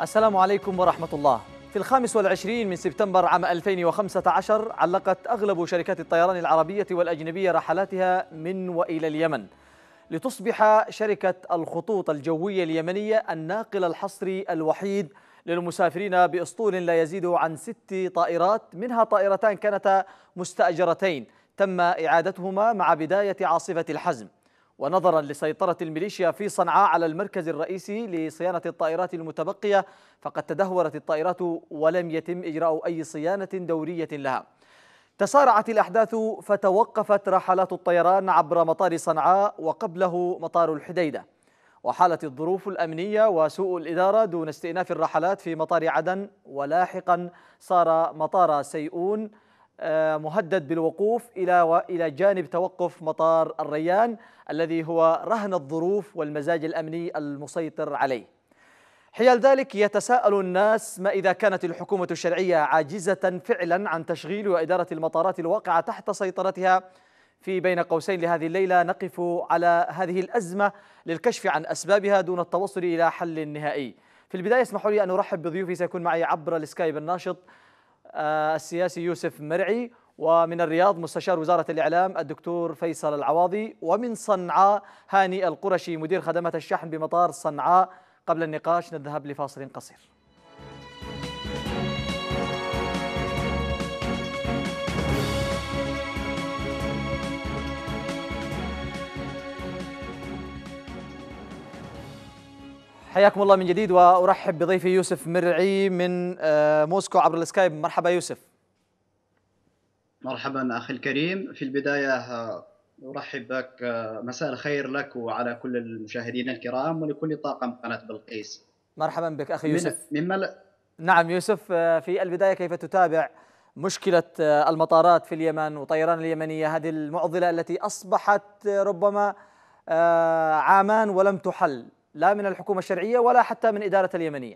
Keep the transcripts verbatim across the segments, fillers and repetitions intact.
السلام عليكم ورحمة الله. في الخامس والعشرين من سبتمبر عام ألفين وخمسة عشر علقت أغلب شركات الطيران العربية والأجنبية رحلاتها من وإلى اليمن، لتصبح شركة الخطوط الجوية اليمنية الناقل الحصري الوحيد للمسافرين بأسطول لا يزيد عن ست طائرات، منها طائرتان كانتا مستأجرتين تم إعادتهما مع بداية عاصفة الحزم. ونظرا لسيطرة الميليشيا في صنعاء على المركز الرئيسي لصيانة الطائرات المتبقية، فقد تدهورت الطائرات ولم يتم إجراء أي صيانة دورية لها. تسارعت الأحداث فتوقفت رحلات الطيران عبر مطار صنعاء وقبله مطار الحديدة، وحالت الظروف الأمنية وسوء الإدارة دون استئناف الرحلات في مطار عدن، ولاحقا صار مطار سيئون مهدد بالوقوف إلى إلى جانب توقف مطار الريان الذي هو رهن الظروف والمزاج الأمني المسيطر عليه. حيال ذلك يتساءل الناس: ما إذا كانت الحكومة الشرعية عاجزة فعلا عن تشغيل وإدارة المطارات الواقعة تحت سيطرتها؟ في بين قوسين لهذه الليلة نقف على هذه الأزمة للكشف عن أسبابها دون التوصل إلى حل نهائي. في البداية اسمحوا لي أن أرحب بضيوفي، سيكون معي عبر السكايب الناشط السياسي يوسف مرعي، ومن الرياض مستشار وزارة الإعلام الدكتور فيصل العواضي، ومن صنعاء هاني القرشي مدير خدمات الشحن بمطار صنعاء. قبل النقاش نذهب لفاصل قصير. حياكم الله من جديد، وأرحب بضيفي يوسف مرعي من موسكو عبر السكايب. مرحبا يوسف. مرحبا أخي الكريم. في البداية أرحب بك، مساء الخير لك وعلى كل المشاهدين الكرام ولكل طاقم قناة بلقيس. مرحبا بك أخي يوسف. من ممل... نعم يوسف، في البداية كيف تتابع مشكلة المطارات في اليمن وطيران اليمنية، هذه المعضلة التي أصبحت ربما عامان ولم تحل لا من الحكومة الشرعية ولا حتى من إدارة اليمنية؟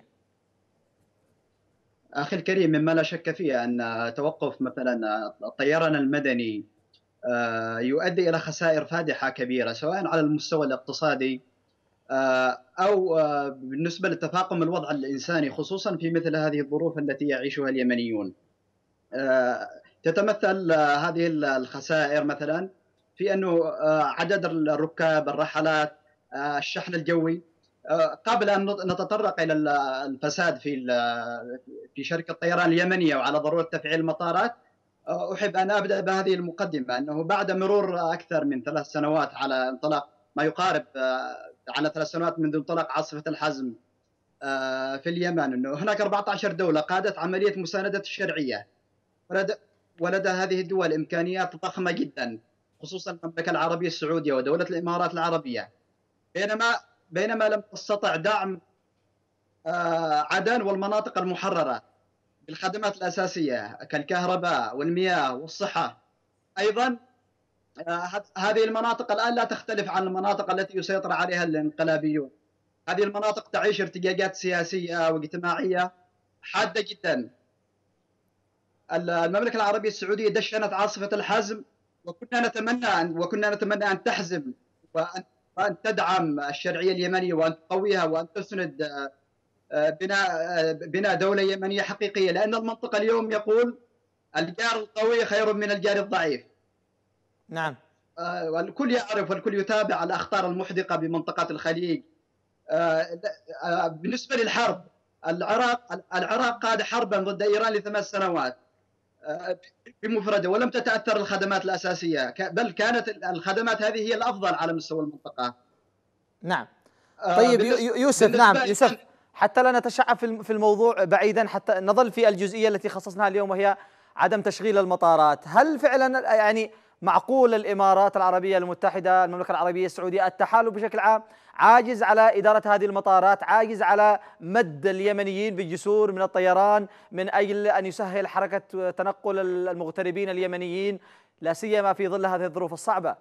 أخي الكريم، مما لا شك فيه أن توقف مثلا الطيران المدني يؤدي إلى خسائر فادحة كبيرة، سواء على المستوى الاقتصادي أو بالنسبة لتفاقم الوضع الإنساني، خصوصا في مثل هذه الظروف التي يعيشها اليمنيون. تتمثل هذه الخسائر مثلا في أنه عدد الركاب، الرحلات، الشحن الجوي. قبل أن نتطرق إلى الفساد في في شركة الطيران اليمنية وعلى ضرورة تفعيل المطارات، أحب أن أبدأ بهذه المقدمة: أنه بعد مرور أكثر من ثلاث سنوات على انطلاق ما يقارب على ثلاث سنوات منذ انطلاق عاصفة الحزم في اليمن، أنه هناك أربعة عشر دولة قادت عملية مساندة الشرعية، ولدى ولدى هذه الدول إمكانيات ضخمة جدا، خصوصا المملكة العربية السعودية ودولة الإمارات العربية، بينما بينما لم تستطع دعم عدن والمناطق المحررة بالخدمات الأساسية كالكهرباء والمياه والصحة. أيضا هذه المناطق الآن لا تختلف عن المناطق التي يسيطر عليها الانقلابيون. هذه المناطق تعيش ارتقاقات سياسية واجتماعية حادة جدا. المملكة العربية السعودية دشنت عاصفة الحزم، وكنا نتمنى أن وكنا نتمنى أن تحزم وأن وأن تدعم الشرعية اليمنية وأن تقويها وأن تسند بناء بناء دولة يمنية حقيقية، لأن المنطق اليوم يقول الجار القوي خير من الجار الضعيف. نعم. والكل يعرف والكل يتابع الأخطار المحدقة بمنطقة الخليج. بالنسبة للحرب، العراق العراق قاد حربا ضد إيران لثلاث سنوات بمفردة ولم تتأثر الخدمات الأساسية، بل كانت الخدمات هذه هي الأفضل على مستوى المنطقة. نعم. طيب يوسف، نعم يوسف، حتى لا نتشعب في الموضوع بعيدا، حتى نظل في الجزئية التي خصصناها اليوم وهي عدم تشغيل المطارات. هل فعلا يعني معقول الإمارات العربية المتحدة، المملكة العربية السعودية، التحالف بشكل عام عاجز على إدارة هذه المطارات، عاجز على مد اليمنيين بجسور من الطيران من أجل أن يسهل حركة تنقل المغتربين اليمنيين، لا سيما في ظل هذه الظروف الصعبة؟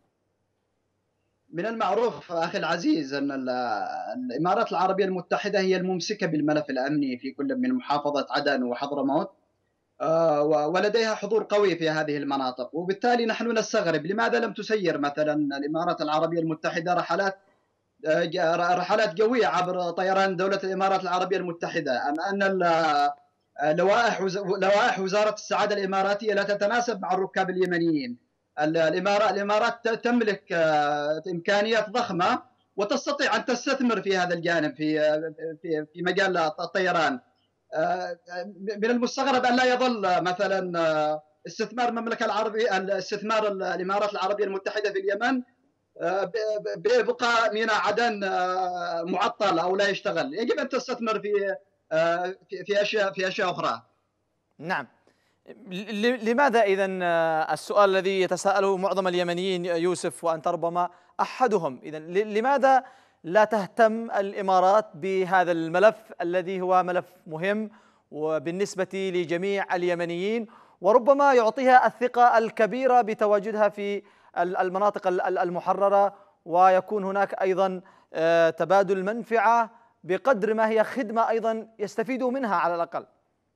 من المعروف أخي العزيز أن الإمارات العربية المتحدة هي الممسكة بالملف الأمني في كل من محافظة عدن وحضرموت، ولديها حضور قوي في هذه المناطق، وبالتالي نحن نستغرب لماذا لم تسير مثلا الإمارات العربية المتحدة رحلات رحلات قوية عبر طيران دولة الإمارات العربية المتحدة، أم أن لوائح لوائح وزارة السعادة الإماراتية لا تتناسب مع الركاب اليمنيين. الإمارات الإمارات تملك إمكانيات ضخمة وتستطيع أن تستثمر في هذا الجانب في في في مجال الطيران. من المستغرب أن لا يظل مثلا استثمار المملكة العربية استثمار الإمارات العربية المتحدة في اليمن ببقاء ميناء عدن معطل أو لا يشتغل. يجب أن تستثمر في في أشياء في أشياء أخرى. نعم. لماذا إذن السؤال الذي يتساءله معظم اليمنيين يوسف وأنت ربما أحدهم، إذن لماذا لا تهتم الإمارات بهذا الملف الذي هو ملف مهم وبالنسبة لجميع اليمنيين، وربما يعطيها الثقة الكبيرة بتواجدها في المناطق المحررة، ويكون هناك أيضا تبادل منفعة بقدر ما هي خدمة أيضا يستفيدوا منها على الأقل؟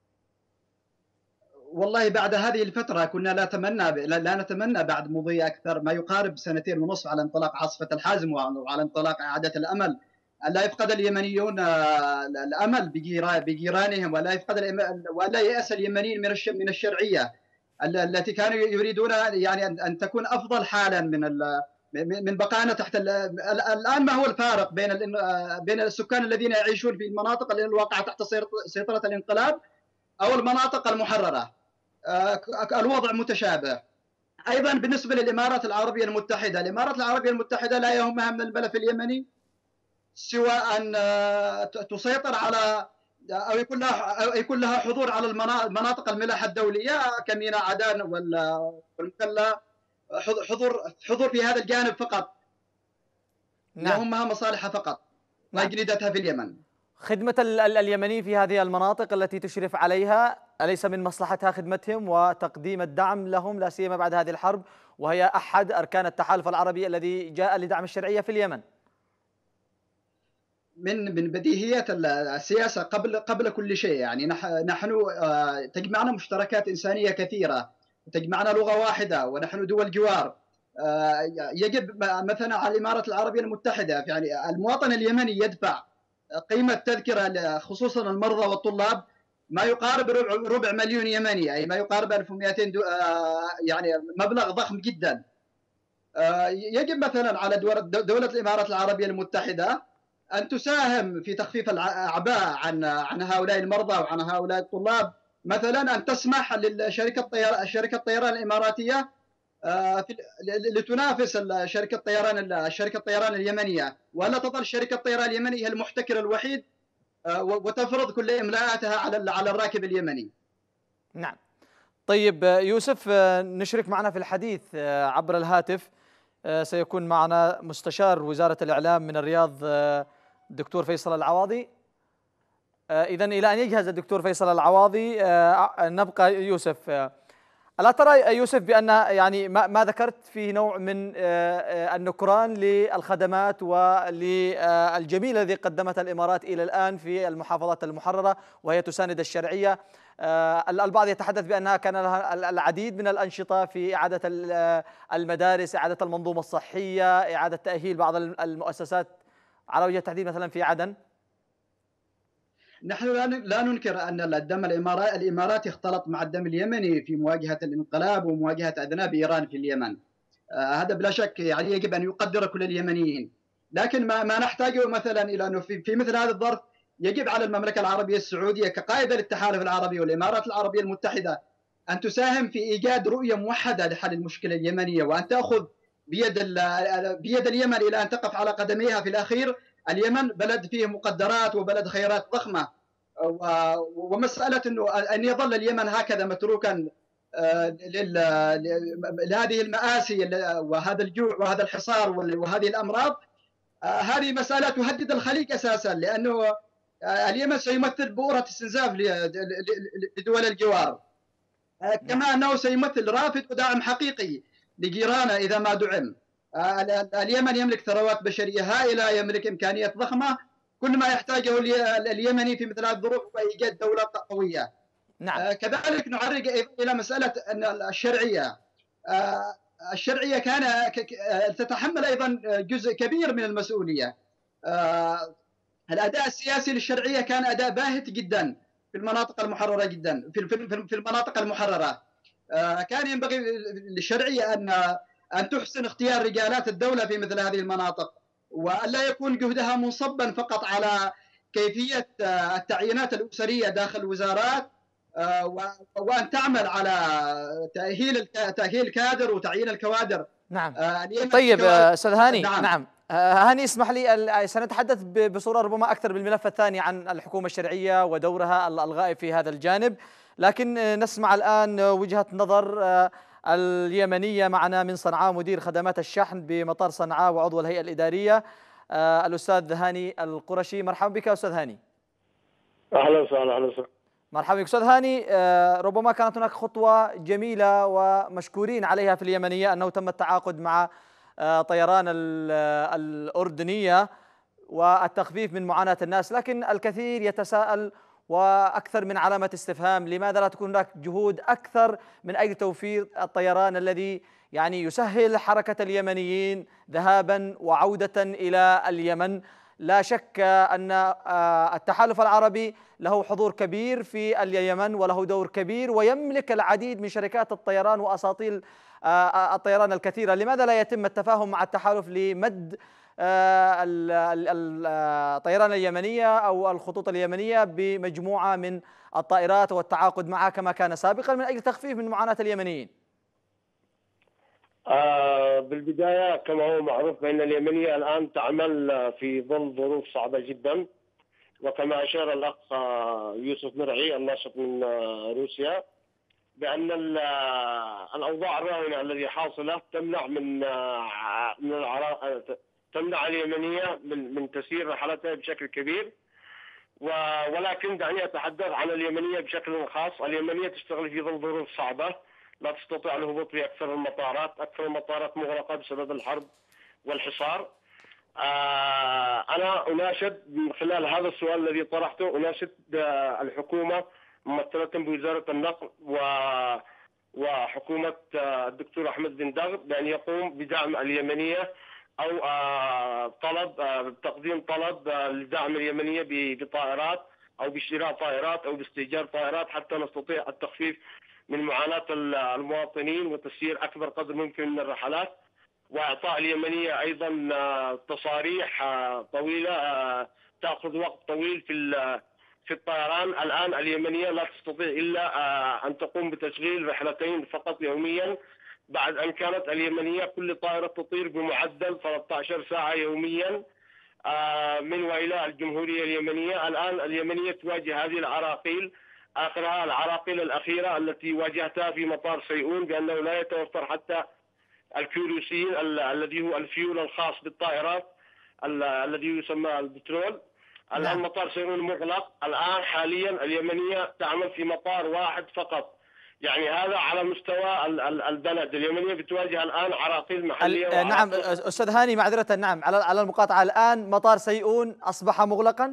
والله بعد هذه الفترة كنا لا نتمنى لا نتمنى بعد مضي أكثر ما يقارب سنتين ونصف على انطلاق عاصفة الحازم وعلى انطلاق إعادة الأمل، أن لا يفقد اليمنيون الأمل بجيرانهم، ولا يفقد ولا يأس اليمنيين من من الشرعية التي كانوا يريدون يعني أن تكون أفضل حالا من من بقائنا تحت. الآن ما هو الفارق بين بين السكان الذين يعيشون في المناطق الواقعة تحت سيطرة الانقلاب أو المناطق المحررة؟ الوضع متشابه. أيضا بالنسبة للإمارات العربية المتحدة، الإمارات العربية المتحدة لا يهمها من الملف اليمني سوى أن تسيطر على أو يكون لها أو يكون لها حضور على المناطق الملاحة الدولية كميناء عدن والمكلا، حضور حضور في هذا الجانب فقط. نعم. يهمها مصالحها فقط ما جريدتها في اليمن. خدمة اليمنيين في هذه المناطق التي تشرف عليها أليس من مصلحتها خدمتهم وتقديم الدعم لهم، لا سيما بعد هذه الحرب وهي أحد أركان التحالف العربي الذي جاء لدعم الشرعية في اليمن؟ من من بديهيات السياسة قبل قبل كل شيء، يعني نحن تجمعنا مشتركات إنسانية كثيرة، تجمعنا لغة واحدة، ونحن دول جوار. يجب مثلا على الإمارات العربية المتحدة، يعني المواطن اليمني يدفع قيمة تذكرة خصوصا المرضى والطلاب ما يقارب ربع, ربع مليون يمني، أي ما يقارب ألف ومئتين يعني مبلغ ضخم جدا. يجب مثلا على دولة الإمارات العربية المتحدة أن تساهم في تخفيف الأعباء عن عن هؤلاء المرضى وعن هؤلاء الطلاب، مثلا أن تسمح للشركة الطيران شركة الطيران الإماراتية لتنافس شركة الطيران شركة الطيران اليمنية، ولا تظل شركة الطيران اليمنية هي المحتكر الوحيد وتفرض كل إملاءاتها على على الراكب اليمني. نعم. طيب يوسف، نشرك معنا في الحديث عبر الهاتف سيكون معنا مستشار وزارة الإعلام من الرياض الدكتور فيصل العواضي. إذن إلى أن يجهز الدكتور فيصل العواضي نبقى يوسف. ألا ترى يوسف بأن يعني ما ذكرت فيه نوع من النكران للخدمات وللجميل الذي قدمتها الإمارات إلى الآن في المحافظات المحررة وهي تساند الشرعية؟ البعض يتحدث بأنها كان لها العديد من الأنشطة في إعادة المدارس، إعادة المنظومة الصحية، إعادة تأهيل بعض المؤسسات على وجه التحديد مثلا في عدن. نحن لا ننكر أن الدم الإماراتي اختلط مع الدم اليمني في مواجهة الانقلاب ومواجهة أذناب إيران في اليمن. هذا بلا شك يعني يجب أن يقدر كل اليمنيين، لكن ما ما نحتاجه مثلا إلى أنه في, في مثل هذا الظرف يجب على المملكة العربية السعودية كقائدة للتحالف العربي والإمارات العربية المتحدة أن تساهم في إيجاد رؤية موحدة لحل المشكلة اليمنية، وأن تأخذ بيد بيد اليمن إلى أن تقف على قدميها. في الأخير اليمن بلد فيه مقدرات وبلد خيرات ضخمة، ومسألة أنه أن يظل اليمن هكذا متروكا لهذه المآسي وهذا الجوع وهذا الحصار وهذه الأمراض، هذه مسألة تهدد الخليج أساسا، لأنه اليمن سيمثل بؤرة استنزاف لدول الجوار، كما أنه سيمثل رافد وداعم حقيقي لجيرانه إذا ما دعم. اليمن يملك ثروات بشرية هائلة، يملك إمكانيات ضخمة، كل ما يحتاجه اليمني في مثل هذه الظروف هو إيجاد دولة قوية. نعم. كذلك نعرج إلى مسألة أن الشرعية الشرعية كان تتحمل أيضا جزء كبير من المسؤولية. الأداء السياسي للشرعية كان أداء باهت جدا في المناطق المحررة جدا في في المناطق المحررة. كان ينبغي للشرعية أن أن تحسن اختيار رجالات الدولة في مثل هذه المناطق، وأن لا يكون جهدها منصبا فقط على كيفية التعيينات الأسرية داخل الوزارات، وأن تعمل على تأهيل تأهيل الكادر وتعيين الكوادر. نعم. طيب أستاذ هاني. نعم, نعم. هاني اسمح لي سنتحدث بصورة ربما أكثر بالملف الثاني عن الحكومة الشرعية ودورها الغائب في هذا الجانب، لكن نسمع الآن وجهة نظر اليمنية. معنا من صنعاء مدير خدمات الشحن بمطار صنعاء وعضو الهيئة الإدارية الأستاذ هاني القرشي. مرحبا بك أستاذ هاني. أهلا وسهلا. أهلا وسهلا. مرحبا بك أستاذ هاني. ربما كانت هناك خطوة جميلة ومشكورين عليها في اليمنية، أنه تم التعاقد مع طيران الأردنية والتخفيف من معاناة الناس، لكن الكثير يتساءل وأكثر من علامة استفهام: لماذا لا تكون هناك جهود أكثر من أجل توفير الطيران الذي يعني يسهل حركة اليمنيين ذهابا وعودة إلى اليمن؟ لا شك أن التحالف العربي له حضور كبير في اليمن وله دور كبير ويملك العديد من شركات الطيران وأساطيل الطيران الكثيرة. لماذا لا يتم التفاهم مع التحالف لمد الطيران اليمنية أو الخطوط اليمنية بمجموعة من الطائرات والتعاقد معها كما كان سابقا من أجل تخفيف من معاناة اليمنيين؟ آه بالبداية كما هو معروف بأن اليمنية الآن تعمل في ظل ظروف صعبة جدا، وكما أشار الأخ يوسف مرعي الناشط من روسيا بأن الأوضاع الراهنة التي حاصلة تمنع من من العراء تمنع اليمنية من من تسيير رحلاتها بشكل كبير. ولكن دعني أتحدث عن اليمنية بشكل خاص. اليمنية تشتغل في ظل ظروف صعبة، لا تستطيع الهبوط في أكثر المطارات، أكثر المطارات مغلقة بسبب الحرب والحصار. أنا أناشد من خلال هذا السؤال الذي طرحته، أناشد الحكومة ممثلة بوزارة النقل و وحكومة الدكتور أحمد بن دغر بأن يقوم بدعم اليمنية أو طلب تقديم طلب لدعم اليمنية بطائرات أو بشراء طائرات أو باستئجار طائرات حتى نستطيع التخفيف من معاناة المواطنين وتسيير أكبر قدر ممكن من الرحلات، وإعطاء اليمنية أيضا تصاريح طويلة تأخذ وقت طويل في في الطيران. الآن اليمنية لا تستطيع إلا أن تقوم بتشغيل رحلتين فقط يوميا، بعد أن كانت اليمنية كل طائرة تطير بمعدل ثلاثة عشر ساعة يوميا من وإلى الجمهورية اليمنية. الآن اليمنية تواجه هذه العراقيل، آخرها العراقيل الأخيرة التي واجهتها في مطار سيئون بأنه لا يتوفر حتى الكيروسين الذي هو الفيول الخاص بالطائرات الذي يسمى البترول. الآن مطار سيئون مغلق. الآن حاليا اليمنية تعمل في مطار واحد فقط، يعني هذا على مستوى البلد. اليمنية بتواجه الآن عراقيل محلية. نعم أستاذ هاني، معذرة، نعم على على المقاطعة، الآن مطار سيئون أصبح مغلقا؟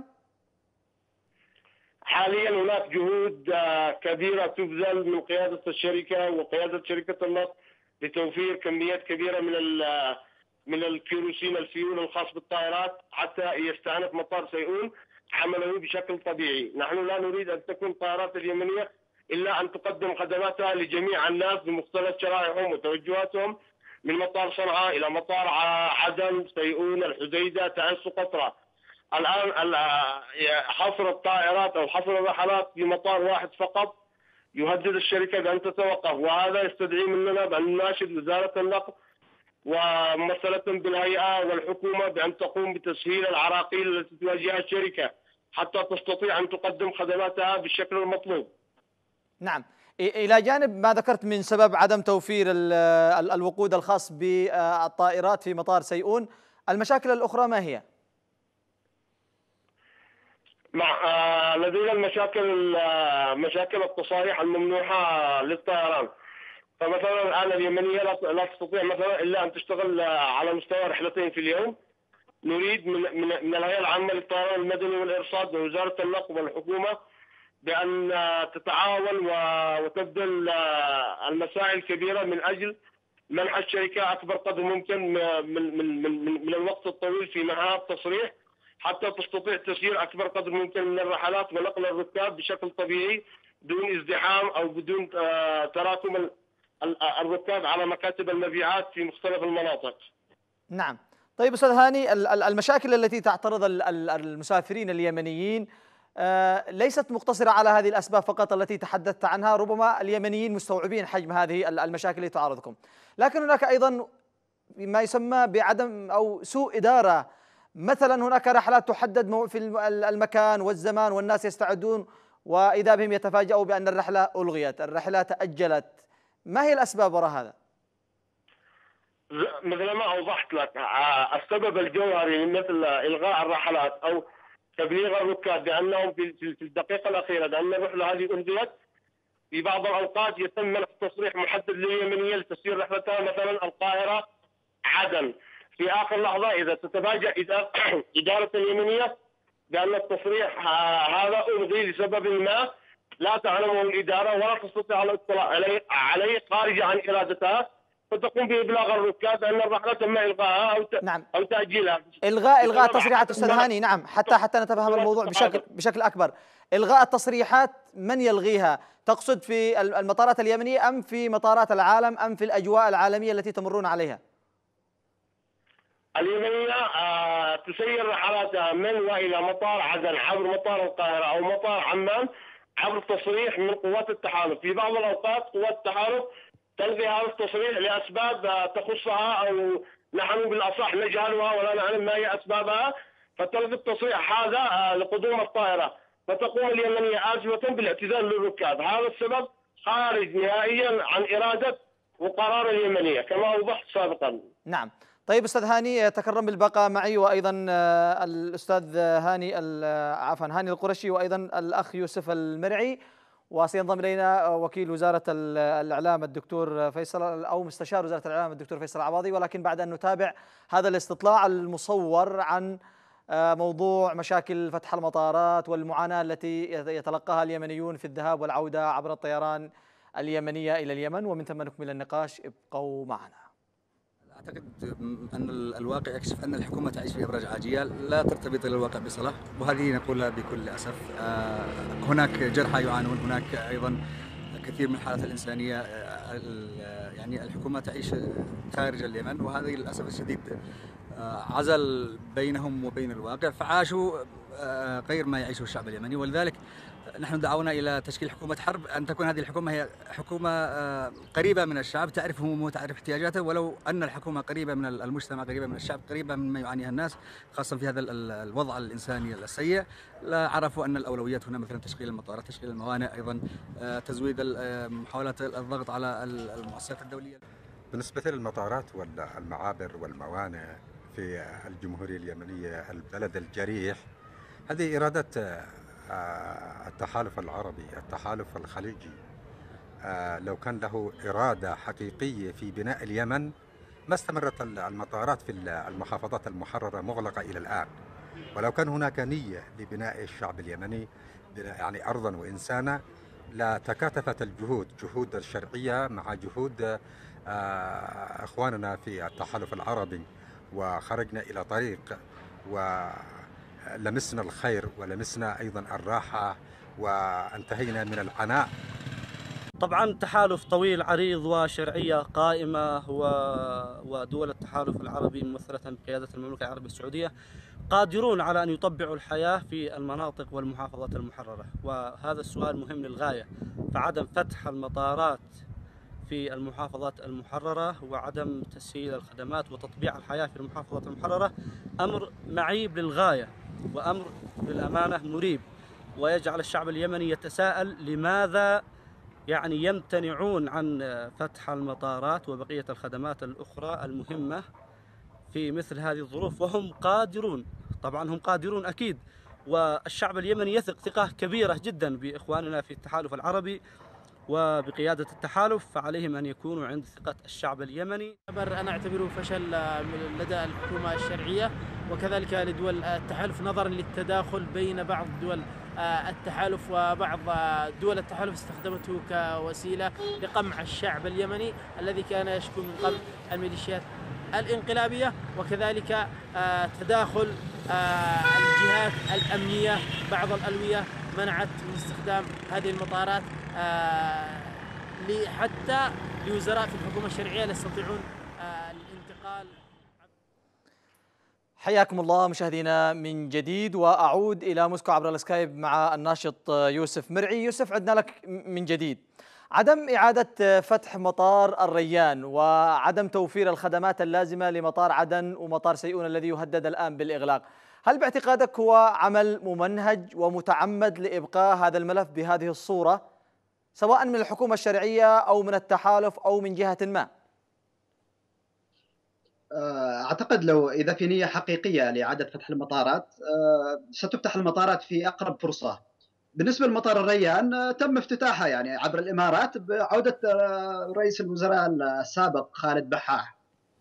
حاليا هناك جهود كبيرة تبذل من قيادة الشركة وقيادة شركة النفط لتوفير كميات كبيرة من من الكيروسين الفيول الخاص بالطائرات حتى يستأنف مطار سيئون عمله بشكل طبيعي. نحن لا نريد أن تكون الطائرات اليمنية إلا أن تقدم خدماتها لجميع الناس بمختلف شرائحهم وتوجهاتهم، من مطار صنعاء إلى مطار عدن، سيئون، الحديدة، تعز، قطرة. الآن حصر الطائرات أو حصر الرحلات في مطار واحد فقط يهدد الشركة بأن تتوقف، وهذا يستدعي مننا بأن نناشد وزارة النقل وممثلة بالهيئة والحكومة بأن تقوم بتسهيل العراقيل التي تواجهها الشركة حتى تستطيع أن تقدم خدماتها بالشكل المطلوب. نعم، إلى جانب ما ذكرت من سبب عدم توفير الوقود الخاص بالطائرات في مطار سيئون، المشاكل الأخرى ما هي؟ مع لدينا المشاكل مشاكل التصاريح الممنوحة للطيران. فمثلا الآن اليمنية لا تستطيع مثلا إلا أن تشتغل على مستوى رحلتين في اليوم. نريد من من الهيئة العامة للطيران المدني والإرصاد ووزارة النقل والحكومة بأن تتعاون وتبذل المساعي الكبيرة من أجل منح الشركة أكبر قدر ممكن من من من من الوقت الطويل في مهام تصريح حتى تستطيع تسيير أكبر قدر ممكن من الرحلات ونقل الركاب بشكل طبيعي بدون ازدحام أو بدون تراكم الركاب على مكاتب المبيعات في مختلف المناطق. نعم. طيب أستاذ هاني، المشاكل التي تعترض المسافرين اليمنيين ليست مقتصرة على هذه الأسباب فقط التي تحدثت عنها، ربما اليمنيين مستوعبين حجم هذه المشاكل التي تعارضكم، لكن هناك أيضا ما يسمى بعدم أو سوء إدارة. مثلا هناك رحلات تحدد في المكان والزمان والناس يستعدون، وإذا بهم يتفاجؤوا بأن الرحلة ألغيت، الرحلة تأجلت. ما هي الأسباب وراء هذا؟ مثل ما أوضحت لك، السبب الجوهري مثل إلغاء الرحلات أو تبليغ الركاب بأنهم في الدقيقة الأخيرة بأن الرحلة هذه ألغيت، في بعض الأوقات يتم منح تصريح محدد لليمنية لتسيير رحلتها مثلا القاهرة عدن، في آخر لحظة إذا تتفاجأ إدارة اليمنية بأن التصريح هذا ألغي لسبب ما لا تعلمه الإدارة ولا تستطيع الاطلاع عليه عليه خارج عن إرادتها، فتقوم بإبلاغ الركاب أن الرحلة تم إلغائها أو نعم. أو تأجيلها. إلغاء إلغاء تصريحات أستاذ هاني، نعم، حتى حتى نتفهم الموضوع بشكل بشكل أكبر. إلغاء التصريحات من يلغيها؟ تقصد في المطارات اليمنية أم في مطارات العالم أم في الأجواء العالمية التي تمرون عليها؟ اليمنية آه تسير رحلاتها من وإلى مطار عدن عبر مطار القاهرة أو مطار عمان عبر تصريح من قوات التحالف. في بعض الأوقات قوات التحالف تلغي هذا التصريح لأسباب تخصها أو نحن بالأصح نجهلها ولا نعلم ما هي أسبابها، فتلغي التصريح هذا لقدوم الطائرة، فتقوم اليمنية آسفة بالاعتذار للركاب. هذا السبب خارج نهائيا عن إرادة وقرار اليمنية كما أوضحت سابقا. نعم. طيب أستاذ هاني، تكرم بالبقاء معي، وأيضا الأستاذ هاني عفوا هاني القرشي، وأيضا الأخ يوسف المرعي، وسينضم إلينا وكيل وزارة الإعلام الدكتور فيصل أو مستشار وزارة الإعلام الدكتور فيصل العواضي، ولكن بعد أن نتابع هذا الاستطلاع المصور عن موضوع مشاكل فتح المطارات والمعاناة التي يتلقاها اليمنيون في الذهاب والعودة عبر الطيران اليمنية إلى اليمن، ومن ثم نكمل النقاش. ابقوا معنا. أعتقد أن الواقع يكشف أن الحكومة تعيش في إبراج عاجية لا ترتبط الواقع بصلة، وهذه نقولها بكل أسف. هناك جرحى يعانون، هناك أيضا كثير من الحالات الإنسانية، يعني الحكومة تعيش خارج اليمن، وهذه للأسف الشديد عزل بينهم وبين الواقع، فعاشوا غير ما يعيشه الشعب اليمني. ولذلك نحن دعونا إلى تشكيل حكومة حرب، أن تكون هذه الحكومة هي حكومة قريبة من الشعب، تعرف همومه وتعرف احتياجاته، ولو أن الحكومة قريبة من المجتمع، قريبة من الشعب، قريبة مما يعانيها الناس، خاصة في هذا الوضع الإنساني السيء، لا عرفوا أن الأولويات هنا مثلا تشغيل المطارات، تشغيل الموانئ، أيضا تزويد محاولات الضغط على المؤسسات الدولية. بالنسبة للمطارات والمعابر والموانئ في الجمهورية اليمنية البلد الجريح، هذه إرادة التحالف العربي، التحالف الخليجي. لو كان له إرادة حقيقية في بناء اليمن ما استمرت المطارات في المحافظات المحررة مغلقة إلى الآن. ولو كان هناك نية لبناء الشعب اليمني يعني أرضا وإنسانا لا تكاتفت الجهود، جهود الشرعية مع جهود إخواننا في التحالف العربي، وخرجنا إلى طريق ولمسنا الخير ولمسنا أيضا الراحة وانتهينا من العناء. طبعا تحالف طويل عريض وشرعية قائمة، ودول التحالف العربي ممثلة بقيادة المملكة العربية السعودية قادرون على أن يطبعوا الحياة في المناطق والمحافظات المحررة، وهذا السؤال مهم للغاية. فعدم فتح المطارات في المحافظات المحررة وعدم تسهيل الخدمات وتطبيع الحياة في المحافظات المحررة أمر معيب للغاية، وأمر بالأمانة مريب، ويجعل الشعب اليمني يتساءل لماذا يعني يمتنعون عن فتح المطارات وبقية الخدمات الأخرى المهمة في مثل هذه الظروف، وهم قادرون. طبعا هم قادرون أكيد، والشعب اليمني يثق ثقة كبيرة جدا بإخواننا في التحالف العربي وبقيادة التحالف، فعليهم أن يكونوا عند ثقة الشعب اليمني. أنا أعتبره فشل لدى الحكومة الشرعية وكذلك لدول التحالف، نظرا للتداخل بين بعض دول التحالف وبعض دول التحالف استخدمته كوسيلة لقمع الشعب اليمني الذي كان يشكو من قبل الميليشيات الانقلابية، وكذلك تداخل الجهات الأمنية بعض الألوية منعت من استخدام هذه المطارات حتى لوزراء في الحكومة الشرعية لا يستطيعون الانتقال. حياكم الله مشاهدينا من جديد، وأعود إلى موسكو عبر السكايب مع الناشط يوسف مرعي. يوسف، عدنا لك من جديد. عدم إعادة فتح مطار الريان وعدم توفير الخدمات اللازمة لمطار عدن ومطار سيئون الذي يهدد الآن بالإغلاق، هل باعتقادك هو عمل ممنهج ومتعمد لإبقاء هذا الملف بهذه الصورة سواء من الحكومة الشرعية أو من التحالف أو من جهة ما؟ أعتقد لو إذا في نية حقيقية لإعادة فتح المطارات ستفتح المطارات في أقرب فرصة. بالنسبة لمطار الريان تم افتتاحها يعني عبر الإمارات بعودة رئيس الوزراء السابق خالد بحاح.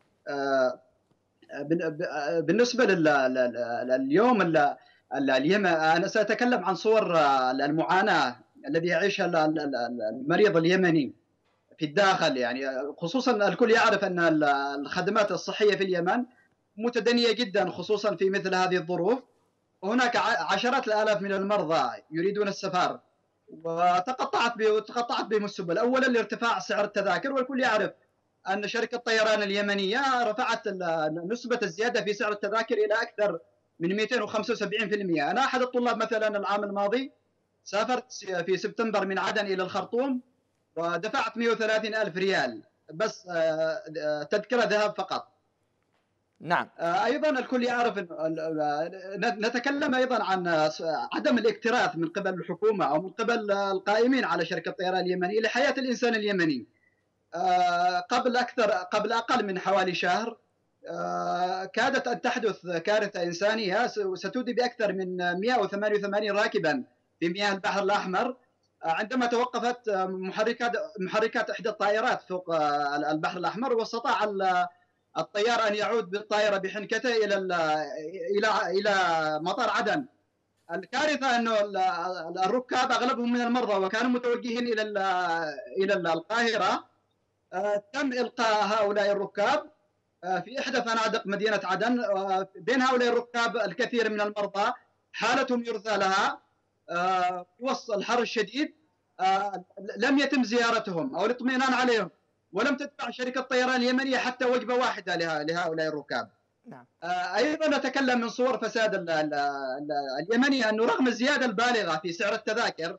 بالنسبة لليوم اليمن، أنا سأتكلم عن صور المعاناة الذي يعيشها المريض اليمني في الداخل، يعني خصوصا الكل يعرف أن الخدمات الصحية في اليمن متدنية جدا خصوصا في مثل هذه الظروف. هناك عشرات الآلاف من المرضى يريدون السفر، وتقطعت تقطعت بهم السبل. أولا لارتفاع سعر التذاكر، والكل يعرف أن شركة الطيران اليمنية رفعت نسبة الزيادة في سعر التذاكر إلى أكثر من مئتين وخمسة وسبعين بالمئة. أنا أحد الطلاب مثلا العام الماضي سافرت في سبتمبر من عدن إلى الخرطوم ودفعت مئة وثلاثين ألف ريال بس تذكرة ذهاب فقط. نعم. أيضا الكل يعرف، نتكلم أيضا عن عدم الاكتراث من قبل الحكومة أو من قبل القائمين على شركة الطيران اليمني لحياة الإنسان اليمني. قبل أكثر قبل أقل من حوالي شهر كادت أن تحدث كارثة إنسانية ستودي بأكثر من مئة وثمانية وثمانين راكبا في مياه البحر الأحمر عندما توقفت محركات محركات إحدى الطائرات فوق البحر الأحمر، واستطاع الطيار أن يعود بالطائرة بحنكته إلى إلى إلى مطار عدن. الكارثة أنه الركاب أغلبهم من المرضى وكانوا متوجهين إلى إلى القاهرة. تم إلقاء هؤلاء الركاب في إحدى فنادق مدينة عدن. بين هؤلاء الركاب الكثير من المرضى حالتهم يرثى لها في وسط الحر الشديد. لم يتم زيارتهم أو الاطمئنان عليهم، ولم تدفع شركة الطيران اليمنية حتى وجبة واحدة لهؤلاء الركاب. نعم. أيضا نتكلم من صور فساد اليمني أنه رغم الزيادة البالغة في سعر التذاكر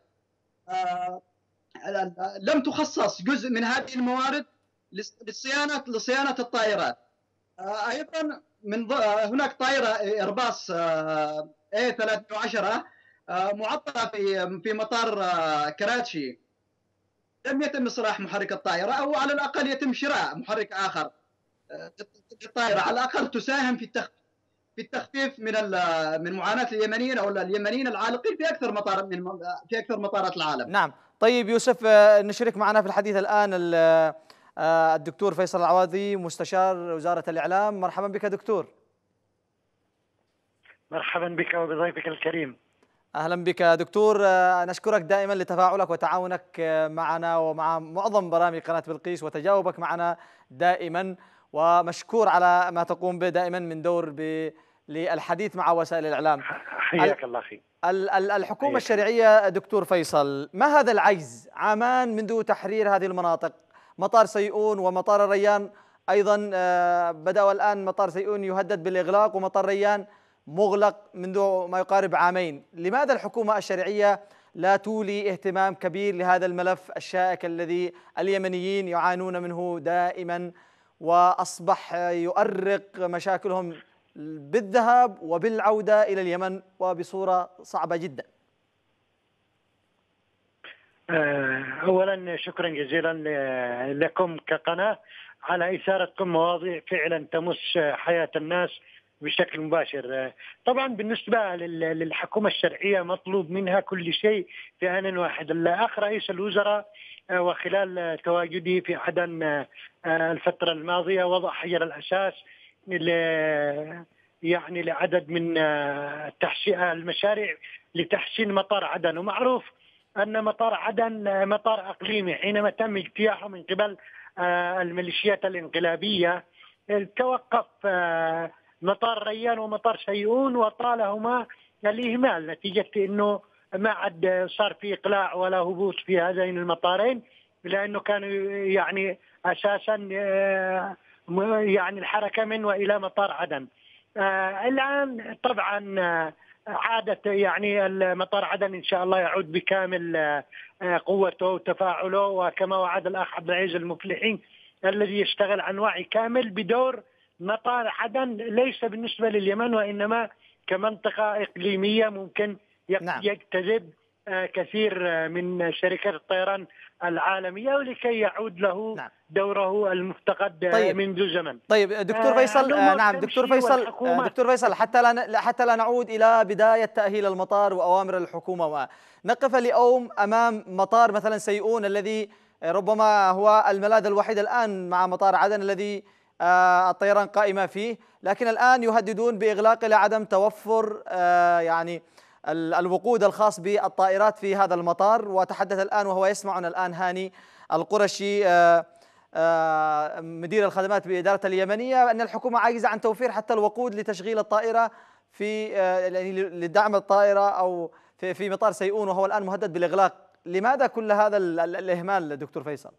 لم تخصص جزء من هذه الموارد للصيانة لصيانة الطائرات. أيضا من هناك طائرة إيرباص إيه ثلاثمئة وعشرة معطلة في في مطار كراتشي، لم يتم إصلاح محرك الطائرة، أو على الأقل يتم شراء محرك آخر للطائرة على الأقل تساهم في في التخفيف من من معاناة اليمنيين أو اليمنيين العالقين في أكثر مطار من في أكثر مطارات العالم. نعم. طيب يوسف، نشرك معنا في الحديث الآن الدكتور فيصل العواذي مستشار وزارة الإعلام. مرحبا بك دكتور. مرحبا بك وبضيفك الكريم. أهلا بك دكتور، نشكرك دائما لتفاعلك وتعاونك معنا ومع معظم برامج قناة بلقيس وتجاوبك معنا دائما، ومشكور على ما تقوم به دائما من دور للحديث مع وسائل الإعلام. حياك الله أخي. الحكومة حياك. الشرعية دكتور فيصل، ما هذا العجز؟ عامان منذ تحرير هذه المناطق، مطار سيئون ومطار الريان أيضا بدأوا الآن، مطار سيئون يهدد بالإغلاق ومطار ريان مغلق منذ ما يقارب عامين. لماذا الحكومة الشرعية لا تولي اهتمام كبير لهذا الملف الشائك الذي اليمنيين يعانون منه دائما، وأصبح يؤرق مشاكلهم بالذهاب وبالعودة إلى اليمن وبصورة صعبة جدا؟ أولا شكرا جزيلا لكم كقناة على إثارتكم مواضيع فعلا تمس حياة الناس بشكل مباشر. طبعا بالنسبة للحكومة الشرعية مطلوب منها كل شيء في آن واحد. الأخ رئيس الوزراء وخلال تواجدي في عدن الفترة الماضية وضع حجر الأساس يعني لعدد من تحسين المشاريع لتحسين مطار عدن. ومعروف أن مطار عدن مطار أقليمي، حينما تم اجتياحه من قبل الميليشيات الانقلابية توقف مطار ريان ومطار سيئون، وطالهما الإهمال نتيجة أنه ما عاد صار في إقلاع ولا هبوط في هذين المطارين، لأنه كانوا يعني أساسا يعني الحركة من وإلى مطار عدن. الآن طبعا عادت يعني المطار عدن إن شاء الله يعود بكامل قوته وتفاعله، وكما وعد الأخ عبد العزيز المفلحي الذي يشتغل عن وعي كامل بدور مطار عدن، ليس بالنسبة لليمن وإنما كمنطقة إقليمية ممكن يجتذب كثير من شركات الطيران العالمية، ولكي يعود له نعم. دوره المفتقد طيب. منذ زمن. طيب دكتور فيصل، آه نعم دكتور فيصل دكتور فيصل حتى لا حتى لا نعود إلى بداية تأهيل المطار وأوامر الحكومة، نقف اليوم أمام مطار مثلا سيئون الذي ربما هو الملاذ الوحيد الآن مع مطار عدن الذي آه الطيران قائمة فيه، لكن الآن يهددون بإغلاقه لعدم توفر آه يعني الوقود الخاص بالطائرات في هذا المطار. وتحدث الآن وهو يسمعنا الآن هاني القرشي مدير الخدمات بإدارة اليمنية أن الحكومة عاجزة عن توفير حتى الوقود لتشغيل الطائرة في لدعم الطائرة أو في في مطار سيئون، وهو الآن مهدد بالإغلاق. لماذا كل هذا الإهمال دكتور فيصل؟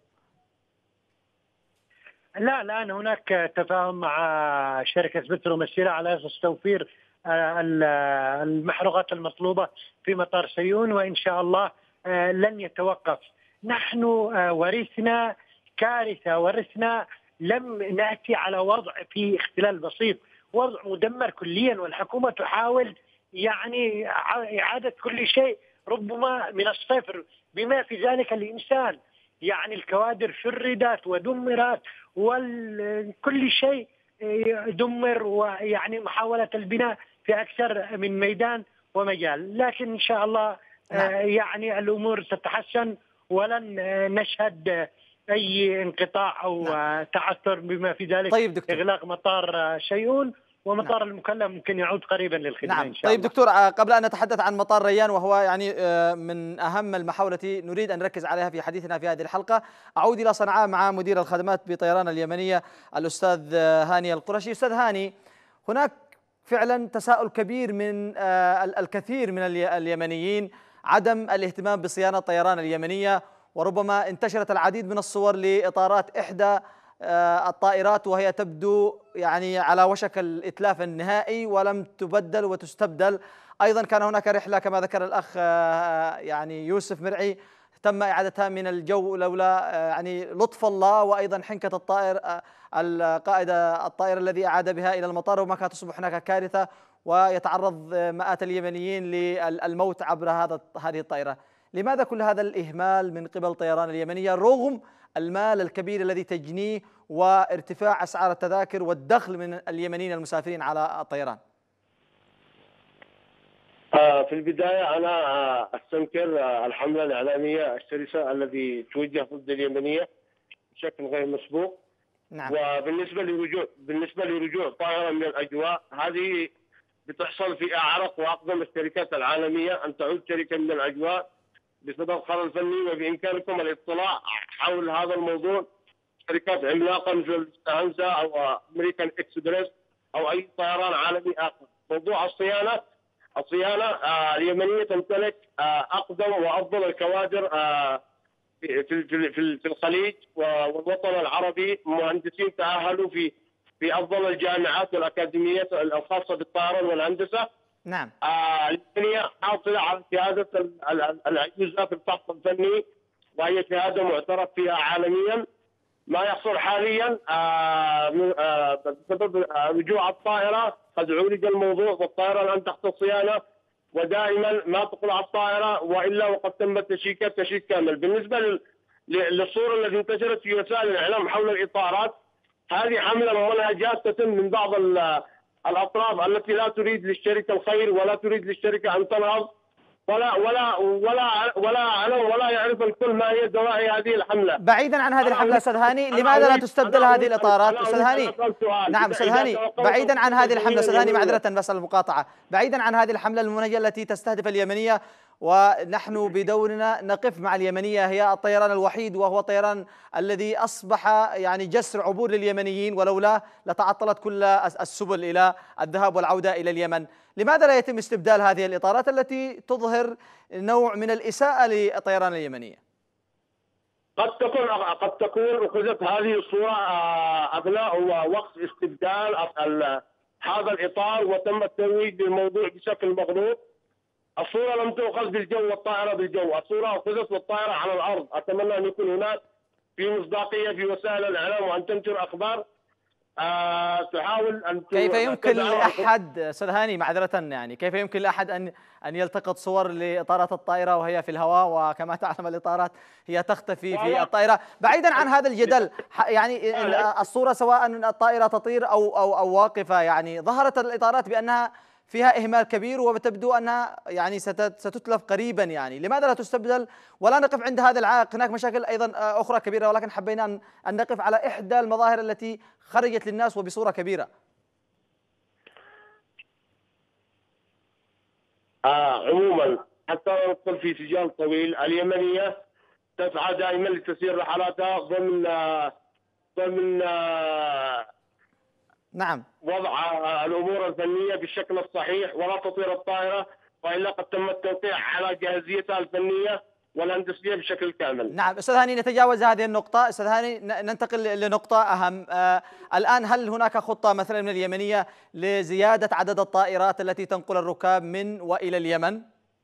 لا الآن هناك تفاهم مع شركة بترومسيرا على أساس توفير المحروقات المطلوبة في مطار سيئون، وإن شاء الله لن يتوقف. نحن ورثنا كارثة، ورثنا لم نأتي على وضع في اختلال بسيط، وضع مدمر كليا، والحكومة تحاول يعني إعادة كل شيء ربما من الصفر، بما في ذلك الإنسان. يعني الكوادر شردت ودمرت وكل شيء دمر، ويعني محاولة البناء في أكثر من ميدان ومجال، لكن إن شاء الله نعم. يعني الأمور تتحسن ولن نشهد أي انقطاع أو نعم. تعثر بما في ذلك. طيب إغلاق مطار سيئون ومطار نعم. المكلم ممكن يعود قريبا للخدمة نعم. إن شاء طيب الله. دكتور، قبل أن نتحدث عن مطار ريان وهو يعني من أهم المحاور التي نريد أن نركز عليها في حديثنا في هذه الحلقة، أعود إلى صنعاء مع مدير الخدمات بطيران اليمنية الأستاذ هاني القرشي. أستاذ هاني، هناك فعلا تساؤل كبير من الكثير من اليمنيين عدم الاهتمام بصيانة الطيران اليمنية، وربما انتشرت العديد من الصور لإطارات إحدى الطائرات وهي تبدو يعني على وشك الإتلاف النهائي ولم تبدل وتستبدل. أيضا كان هناك رحلة كما ذكر الأخ يعني يوسف مرعي تم إعادتها من الجو لولا يعني لطف الله وأيضا حنكة الطائر القائد الطائرة الذي أعاد بها إلى المطار، وما كانت تصبح هناك كارثة ويتعرض مئات اليمنيين للموت عبر هذا هذه الطائرة. لماذا كل هذا الإهمال من قبل الطيران اليمنية رغم المال الكبير الذي تجنيه وارتفاع أسعار التذاكر والدخل من اليمنيين المسافرين على الطيران؟ في البداية أنا أستنكر الحملة الإعلامية الشرسة الذي توجه ضد اليمنية بشكل غير مسبوق. نعم. وبالنسبة لرجوع بالنسبة لرجوع طائرة من الأجواء، هذه بتحصل في أعرق وأقدم الشركات العالمية أن تعود شركة من الأجواء بسبب الخلل الفني، وبإمكانكم الاطلاع حول هذا الموضوع. شركات عملاقة مثل ستانزا أو أمريكان إكسبريس أو أي طيران عالمي آخر. موضوع الصيانة الصيانة آه اليمنية تمتلك آه أقدم وأفضل الكوادر آه في في في في الخليج والوطن العربي، مهندسين تأهلوا في في أفضل الجامعات والأكاديميات الخاصة بالطيران والهندسة. نعم. آه اليمنية حاصلة على شهادة الأجهزة في الفحص الفني، وهي شهادة معترف فيها عالميا. ما يحصل حاليا بسبب رجوع الطائرة قد عولج الموضوع، والطائرة الآن تحت الصيانة، ودائما ما تقلع الطائرة وإلا وقد تم تشييكها تشييك كامل. بالنسبة للصورة التي انتشرت في وسائل الإعلام حول الإطارات، هذه حملة ومنهجات تتم من بعض الأطراف التي لا تريد للشركة الخير ولا تريد للشركة أن تنهض، ولا ولا ولا ولا علم ولا يعرف الكل ما هي دواعي هذه الحملة. بعيدا عن هذه الحملة أستاذ هاني، لماذا لا تستبدل هذه الإطارات أستاذ هاني؟ نعم أستاذ هاني، بعيدا عن هذه الحملة أستاذ هاني، معذرة بس المقاطعة، بعيدا عن هذه الحملة المنهجة التي تستهدف اليمنية، ونحن بدورنا نقف مع اليمنية. هي الطيران الوحيد وهو الطيران الذي أصبح يعني جسر عبور لليمنيين، ولولا لتعطلت كل السبل إلى الذهاب والعودة إلى اليمن. لماذا لا يتم استبدال هذه الإطارات التي تظهر نوع من الإساءة للطيران اليمنية؟ قد تكون قد تكون أخذت هذه الصورة أثناء وقت استبدال هذا الإطار وتم الترويج بالموضوع بشكل مغلوط. الصورة لم تؤخذ بالجو والطائرة بالجو، الصورة أخذت والطائرة على الأرض. أتمنى أن يكون هناك في مصداقية في وسائل الإعلام وأن تنشر أخبار أه تحاول أن كيف يمكن لأحد أستاذ هاني معذرة يعني كيف يمكن لأحد أن أن يلتقط صور لإطارات الطائرة وهي في الهواء، وكما تعلم الإطارات هي تختفي في الطائرة؟ بعيدا عن هذا الجدل، يعني الصورة سواء الطائرة تطير أو أو أو واقفة، يعني ظهرت الإطارات بأنها فيها إهمال كبير وتبدو أنها يعني ستتلف قريبا. يعني لماذا لا تستبدل ولا نقف عند هذا العائق؟ هناك مشاكل أيضا أخرى كبيرة، ولكن حبينا أن أن نقف على إحدى المظاهر التي خرجت للناس وبصورة كبيرة. آه عموما حتى ندخل في سجال طويل، اليمنية تسعى دائما لتسير رحلاتها ضمن ضمن نعم وضع الامور الفنيه بالشكل الصحيح، ولا تطير الطائره والا قد تم التوقيع على جاهزيتها الفنيه والهندسيه بشكل كامل. نعم استاذ هاني، نتجاوز هذه النقطه. استاذ هاني ننتقل لنقطه اهم. آه الان هل هناك خطه مثلا من اليمنيه لزياده عدد الطائرات التي تنقل الركاب من والى اليمن؟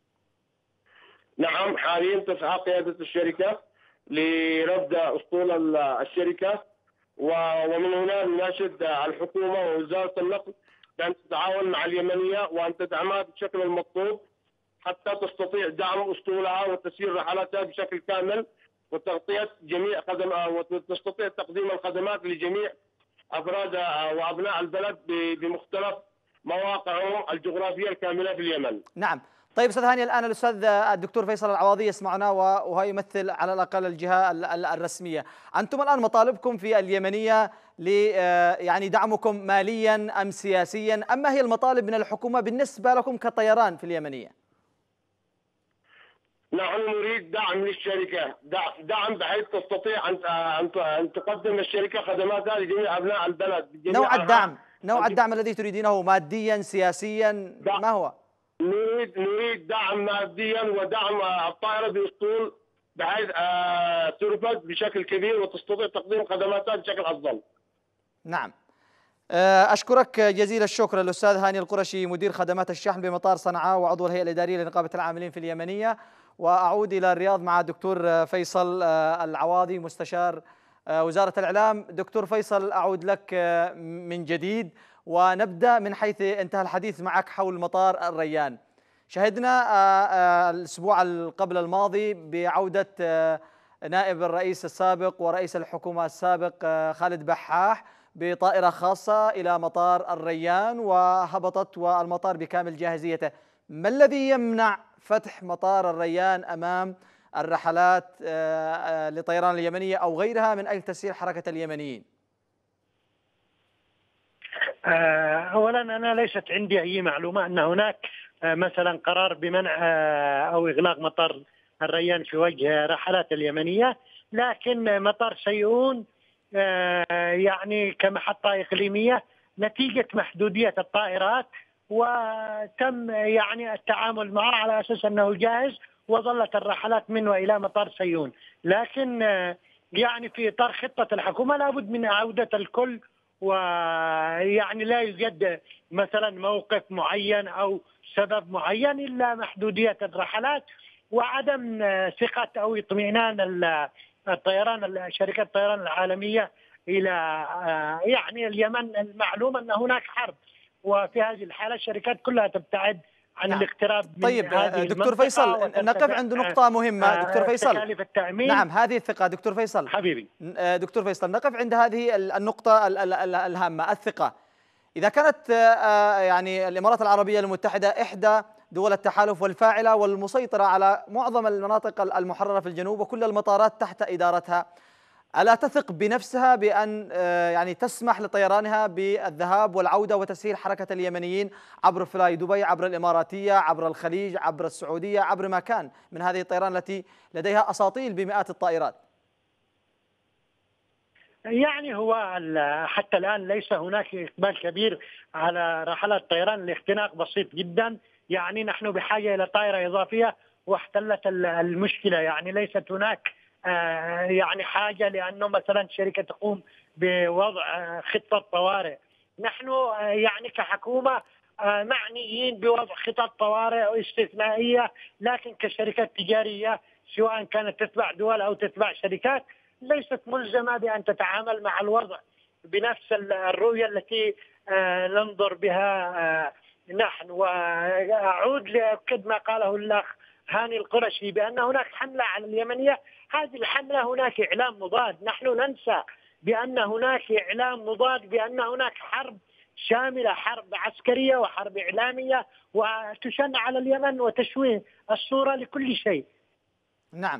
نعم، حاليا تسعى قياده الشركه لرفض اسطول الشركه، ومن هنا نناشد الحكومه ووزاره النقل بان تتعاون مع اليمنيه وان تدعمها بالشكل المطلوب حتى تستطيع دعم اسطولها وتسيير رحلاتها بشكل كامل وتغطيه جميع خدمات وتستطيع تقديم الخدمات لجميع افراد وابناء البلد بمختلف مواقعهم الجغرافيه الكامله في اليمن. نعم. طيب استاذ هاني، الان الاستاذ الدكتور فيصل العواضي يسمعنا وهو يمثل على الاقل الجهه الرسميه. انتم الان مطالبكم في اليمنيه ل يعني دعمكم ماليا ام سياسيا، ام ما هي المطالب من الحكومه بالنسبه لكم كطيران في اليمنيه؟ نحن نريد دعم للشركه، دعم بحيث تستطيع ان ان تقدم الشركه خدماتها لجميع ابناء البلد. نوع الدعم، نوع الدعم الذي تريدينه ماديا سياسيا ما هو؟ نريد نريد دعم ماديا ودعم الطائره باسطول بحيث ترفد بشكل كبير وتستطيع تقديم خدماتها بشكل افضل. نعم. اشكرك جزيل الشكر الاستاذ هاني القرشي، مدير خدمات الشحن بمطار صنعاء وعضو الهيئه الاداريه لنقابه العاملين في اليمنيه. واعود الى الرياض مع الدكتور فيصل العواضي مستشار وزاره الاعلام. دكتور فيصل، اعود لك من جديد ونبدأ من حيث انتهى الحديث معك حول مطار الريان. شهدنا الأسبوع قبل الماضي بعودة نائب الرئيس السابق ورئيس الحكومة السابق خالد بحاح بطائرة خاصة إلى مطار الريان وهبطت والمطار بكامل جاهزيته. ما الذي يمنع فتح مطار الريان أمام الرحلات لطيران اليمنية أو غيرها من أجل تسهيل حركة اليمنيين؟ أولا أنا ليست عندي أي معلومة أن هناك مثلا قرار بمنع أو إغلاق مطار الريان في وجه رحلات اليمنية، لكن مطار سيئون يعني كمحطة إقليمية نتيجة محدودية الطائرات وتم يعني التعامل معه على أساس أنه جاهز وظلت الرحلات من وإلى مطار سيئون. لكن يعني في إطار خطة الحكومة لابد من عودة الكل، ويعني لا يوجد مثلا موقف معين أو سبب معين إلا محدودية الرحلات وعدم ثقة أو اطمئنان الطيران شركات الطيران العالمية إلى يعني اليمن. المعلوم أن هناك حرب، وفي هذه الحالة الشركات كلها تبتعد عن نعم. الاقتراب من طيب هذه دكتور فيصل، نقف عند نقطة مهمة دكتور فيصل. تكاليف التأمين. نعم هذه الثقة دكتور فيصل. حبيبي دكتور فيصل، نقف عند هذه النقطة الهامة، الثقة. إذا كانت يعني الإمارات العربية المتحدة إحدى دول التحالف والفاعلة والمسيطرة على معظم المناطق المحررة في الجنوب وكل المطارات تحت إدارتها، ألا تثق بنفسها بأن يعني تسمح لطيرانها بالذهاب والعودة وتسهيل حركة اليمنيين عبر فلاي دبي، عبر الإماراتية، عبر الخليج، عبر السعودية، عبر ما كان من هذه الطيران التي لديها أساطيل بمئات الطائرات؟ يعني هو حتى الآن ليس هناك إقبال كبير على رحلات طيران، الاختناق بسيط جدا. يعني نحن بحاجة إلى طائرة إضافية واحتلت المشكلة. يعني ليست هناك يعني حاجة لأنه مثلا شركة تقوم بوضع خطة طوارئ. نحن يعني كحكومة معنيين بوضع خطط طوارئ استثنائية، لكن كشركات تجارية سواء كانت تتبع دول أو تتبع شركات ليست ملزمة بأن تتعامل مع الوضع بنفس الرؤية التي ننظر بها نحن. وأعود لأكد ما قاله الأخ هاني القرشي بأن هناك حملة على اليمنية. هذه الحملة هناك إعلام مضاد. نحن ننسى بأن هناك إعلام مضاد، بأن هناك حرب شاملة، حرب عسكرية وحرب إعلامية وتشن على اليمن وتشويه الصورة لكل شيء. نعم.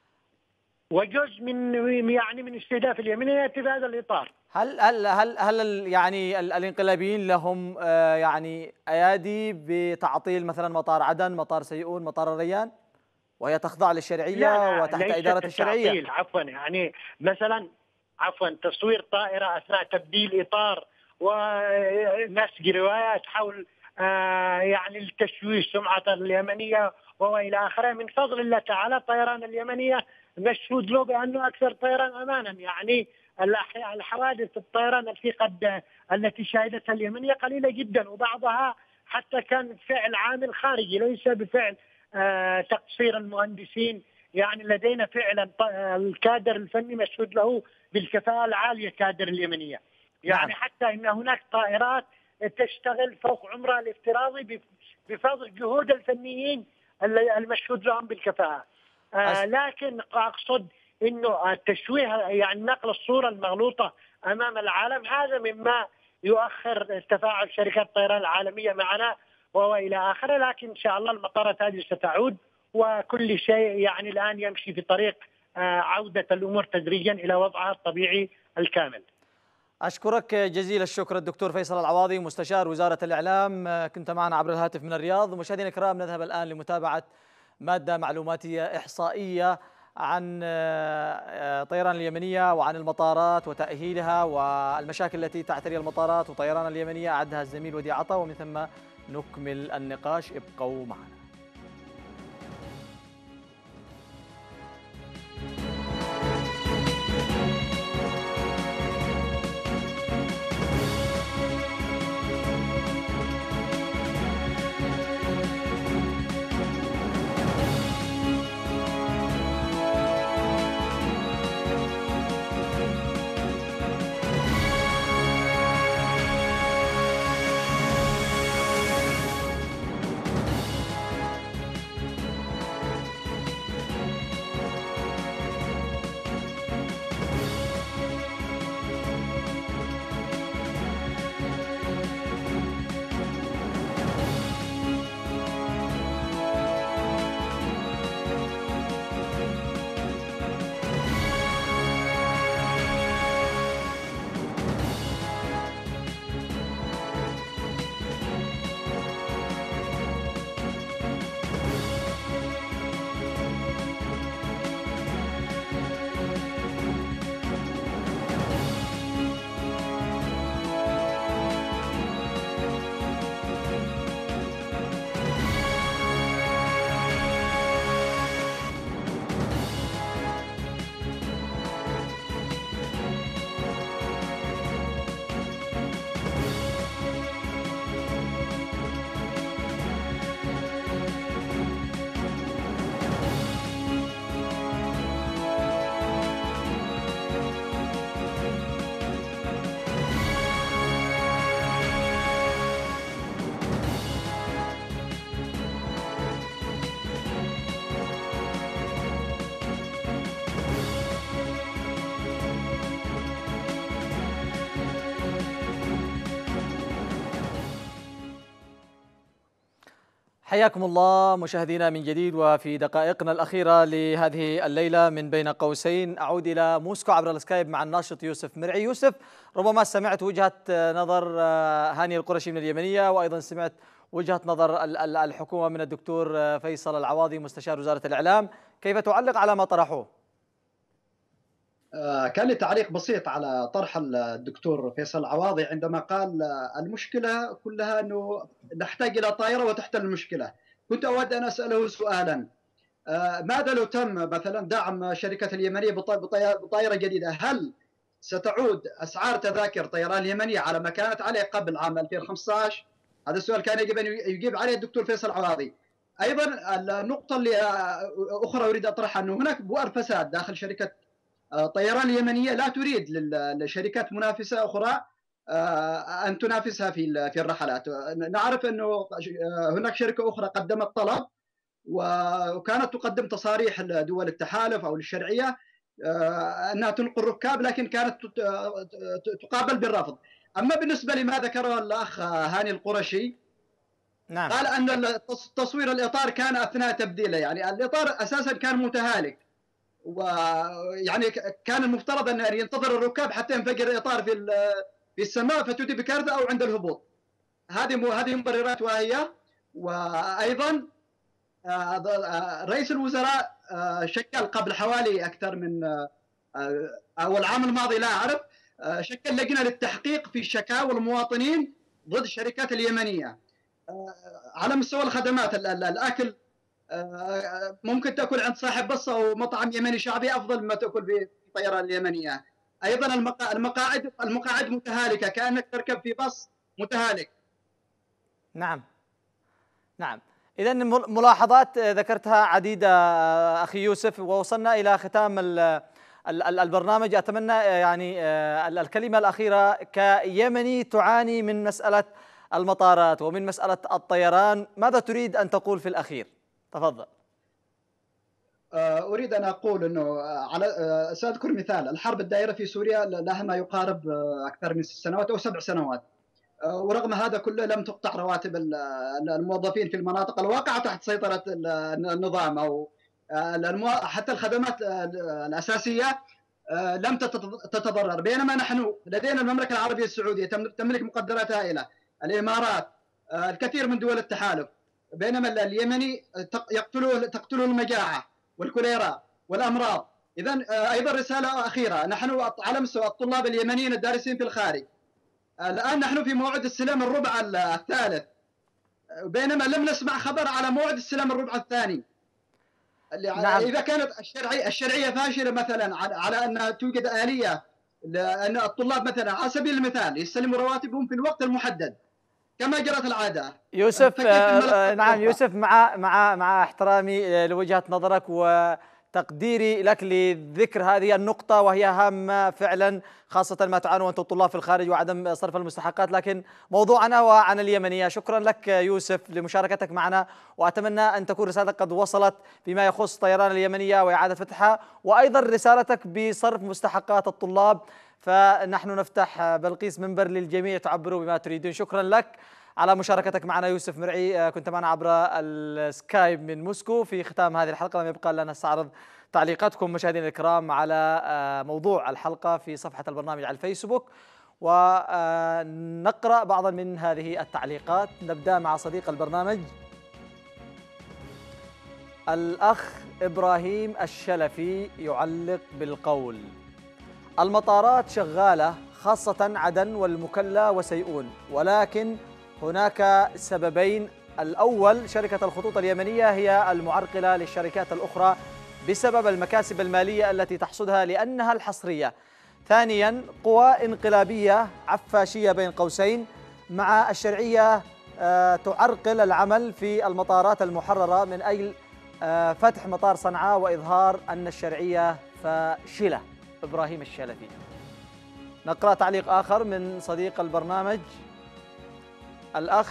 وجزء من يعني من استهداف اليمنية يأتي في هذا الإطار. هل هل هل هل يعني الانقلابيين لهم يعني أيادي بتعطيل مثلا مطار عدن، مطار سيئون، مطار الريان، وهي تخضع للشرعية وتحت إدارة الشرعية؟ عفوا يعني مثلا عفوا تصوير طائرة أثناء تبديل إطار ونسج روايات حول آه يعني التشويه سمعة اليمنية وإلى آخره. من فضل الله تعالى الطيران اليمنية مشهود له بأنه أكثر طيران أمانا. يعني الحوادث الطيران التي قد التي شهدتها اليمنية قليلة جدا، وبعضها حتى كان فعل عامل خارجي ليس بفعل آه تقصير المهندسين. يعني لدينا فعلا الكادر الفني مشهود له بالكفاءة العالية كادر اليمنية. يعني نعم. حتى إن هناك طائرات تشتغل فوق عمرها الافتراضي بفضل جهود الفنيين المشهود لهم بالكفاءة. آه لكن أقصد إنه التشويه يعني نقل الصورة المغلوطة أمام العالم هذا مما يؤخر تفاعل شركات الطيران العالمية معنا وإلى آخره. لكن إن شاء الله المطارات هذه ستعود وكل شيء يعني الآن يمشي في طريق عودة الأمور تدريجا إلى وضعها الطبيعي الكامل. أشكرك جزيل الشكر الدكتور فيصل العواضي مستشار وزارة الإعلام، كنت معنا عبر الهاتف من الرياض. مشاهدينا الكرام نذهب الآن لمتابعة مادة معلوماتية إحصائية عن طيران اليمنية وعن المطارات وتأهيلها والمشاكل التي تعتري المطارات وطيران اليمنية. أعدها الزميل وديع عطا، ومن ثم نكمل النقاش. ابقوا معنا. حياكم الله مشاهدينا من جديد، وفي دقائقنا الأخيرة لهذه الليلة من بين قوسين أعود إلى موسكو عبر السكايب مع الناشط يوسف مرعي. يوسف، ربما سمعت وجهة نظر هاني القرشي من اليمنية، وأيضا سمعت وجهة نظر الحكومة من الدكتور فيصل العواضي مستشار وزارة الإعلام، كيف تعلق على ما طرحوه؟ كان لي تعليق بسيط على طرح الدكتور فيصل العواضي عندما قال المشكلة كلها أنه نحتاج إلى طائرة وتحتل المشكلة. كنت أود أن أسأله سؤالا: ماذا لو تم مثلا دعم شركة اليمنية بطائرة جديدة؟ هل ستعود أسعار تذاكر طيران اليمنية على ما كانت عليه قبل عام ألفين وخمسة عشر؟ هذا السؤال كان يجب أن يجيب عليه الدكتور فيصل العواضي. أيضا النقطة اللي أخرى أريد أطرحها أنه هناك بؤر فساد داخل شركة طيران اليمنية، لا تريد للشركات منافسة أخرى أن تنافسها في في الرحلات. نعرف أنه هناك شركة أخرى قدمت طلب وكانت تقدم تصاريح لدول التحالف أو للشرعية أنها تنقل ركاب، لكن كانت تقابل بالرفض. أما بالنسبة لما ذكره الأخ هاني القرشي، نعم، قال أن تصوير الإطار كان أثناء تبديله، يعني الإطار أساسا كان متهالك، ويعني كان المفترض أن ينتظر الركاب حتى ينفجر الإطار في في السماء فتؤتي بكارثة أو عند الهبوط. هذه هذه مبررات واهية. وأيضا رئيس الوزراء شكل قبل حوالي أكثر من أو العام الماضي لا أعرف، شكل لجنة للتحقيق في شكاوى المواطنين ضد الشركات اليمنية على مستوى الخدمات. الأكل ممكن تأكل عند صاحب بصة أو مطعم يمني شعبي أفضل مما تأكل في الطيران اليمنية. أيضا المقاعد المقاعد متهالكة، كأنك تركب في باص متهالك. نعم نعم. إذا ملاحظات ذكرتها عديدة أخي يوسف، ووصلنا إلى ختام البرنامج. أتمنى يعني الكلمة الأخيرة كيمني تعاني من مسألة المطارات ومن مسألة الطيران، ماذا تريد أن تقول في الأخير؟ تفضل. أريد أن أقول أنه على سأذكر مثال: الحرب الدائرة في سوريا لها ما يقارب أكثر من ست سنوات أو سبع سنوات، ورغم هذا كله لم تقطع رواتب الموظفين في المناطق الواقعة تحت سيطرة النظام، أو حتى الخدمات الأساسية لم تتضرر. بينما نحن لدينا المملكة العربية السعودية تملك مقدرات هائلة، الإمارات، الكثير من دول التحالف، بينما اليمني يقتله تقتله المجاعة والكوليرا والأمراض. إذن أيضا رسالة أخيرة: نحن على مستوى الطلاب اليمنيين الدارسين في الخارج، الآن نحن في موعد استلام الربع الثالث، بينما لم نسمع خبر على موعد استلام الربع الثاني. نعم. إذا كانت الشرعية الشرعية فاشلة مثلا على أن توجد آلية لأن الطلاب مثلا على سبيل المثال يستلموا رواتبهم في الوقت المحدد كما جرت العادة. يوسف آه نعم يوسف، مع مع مع احترامي لوجهة نظرك وتقديري لك لذكر هذه النقطة، وهي هامة فعلا، خاصة ما تعانوا أنتم الطلاب في الخارج وعدم صرف المستحقات، لكن موضوعنا هو عن اليمنية. شكرا لك يوسف لمشاركتك معنا، وأتمنى أن تكون رسالتك قد وصلت فيما يخص طيران اليمنية وإعادة فتحها، وأيضا رسالتك بصرف مستحقات الطلاب. فنحن نفتح بلقيس منبر للجميع، تعبروا بما تريدون. شكرا لك على مشاركتك معنا يوسف مرعي، كنت معنا عبر السكايب من موسكو. في ختام هذه الحلقة لم يبقى لنا نستعرض تعليقاتكم مشاهدينا الكرام على موضوع الحلقة في صفحة البرنامج على الفيسبوك، ونقرأ بعضا من هذه التعليقات. نبدأ مع صديق البرنامج الأخ إبراهيم الشلفي، يعلق بالقول: المطارات شغالة خاصة عدن والمكلا وسيئون، ولكن هناك سببين: الأول شركة الخطوط اليمنية هي المعرقلة للشركات الأخرى بسبب المكاسب المالية التي تحصدها لأنها الحصرية. ثانيا قوى انقلابية عفاشية بين قوسين مع الشرعية تعرقل العمل في المطارات المحررة من أجل فتح مطار صنعاء وإظهار أن الشرعية فاشلة. إبراهيم الشلفي. نقرأ تعليق آخر من صديق البرنامج الأخ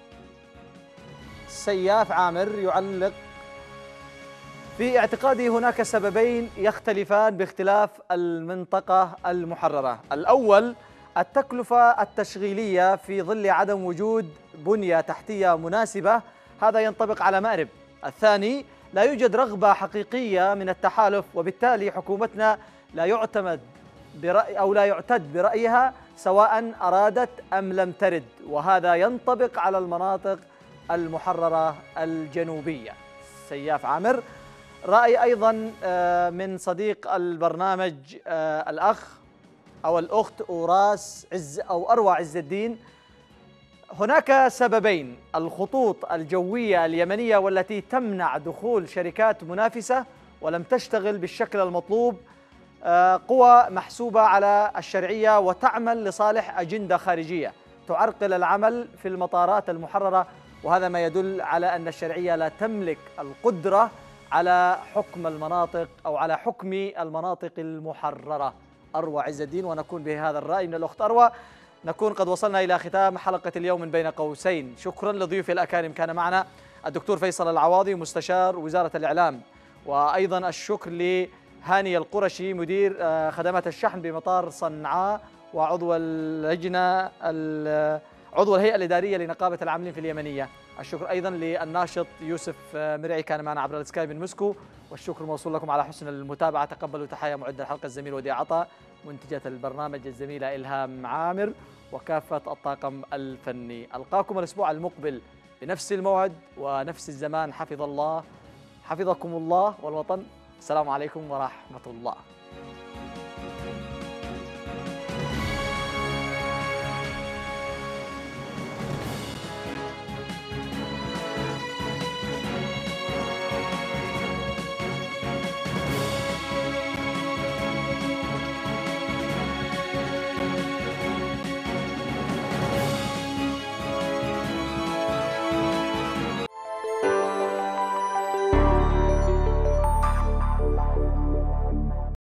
سياف عامر، يعلق: في اعتقادي هناك سببين يختلفان باختلاف المنطقة المحررة. الأول التكلفة التشغيلية في ظل عدم وجود بنية تحتية مناسبة هذا ينطبق على مأرب. الثاني، لا يوجد رغبة حقيقية من التحالف، وبالتالي حكومتنا لا يعتمد برأي أو لا يعتد برأيها سواء أرادت أم لم ترد، وهذا ينطبق على المناطق المحررة الجنوبية. سياف عامر. رأي أيضا من صديق البرنامج الأخ أو الأخت أوراس عز أو أروى عز الدين. هناك سببين: الخطوط الجوية اليمنية والتي تمنع دخول شركات منافسة ولم تشتغل بالشكل المطلوب، قوى محسوبة على الشرعية وتعمل لصالح أجندة خارجية تعرقل العمل في المطارات المحررة، وهذا ما يدل على أن الشرعية لا تملك القدرة على حكم المناطق أو على حكم المناطق المحررة. أروى عز الدين. ونكون بهذا الرأي من الأخت أروى نكون قد وصلنا إلى ختام حلقة اليوم من بين قوسين. شكرا لضيوفي الأكارم، كان معنا الدكتور فيصل العواضي مستشار وزارة الإعلام، وأيضا الشكر لهاني القرشي مدير خدمات الشحن بمطار صنعاء وعضو اللجنة عضو الهيئة الإدارية لنقابة العاملين في اليمنية. الشكر أيضا للناشط يوسف مرعي كان معنا عبر السكايب من موسكو، والشكر موصول لكم على حسن المتابعة. تقبلوا تحايا معد الحلقة الزميل وديع عطا، منتجة البرنامج الزميلة إلهام عامر، وكافة الطاقم الفني. ألقاكم الأسبوع المقبل بنفس الموعد ونفس الزمان. حفظ الله حفظكم الله والوطن. السلام عليكم ورحمة الله.